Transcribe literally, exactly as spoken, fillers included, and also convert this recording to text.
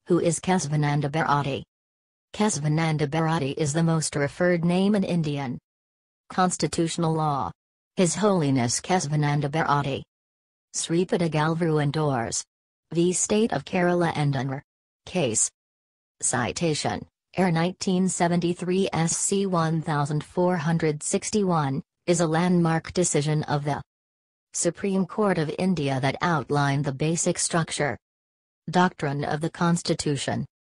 Who is Kesavananda Bharati? Kesavananda Bharati is the most referred name in Indian constitutional law. His Holiness Kesavananda Bharati. Sripadagalvaru endorse. V. State of Kerala and Anr. Case. Citation, Air nineteen seventy-three S C fourteen sixty-one, is a landmark decision of the Supreme Court of India that outlined the basic structure, doctrine of the Constitution,